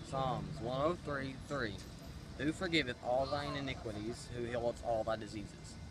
Psalms 103:3. Who forgiveth all thine iniquities, who healeth all thy diseases.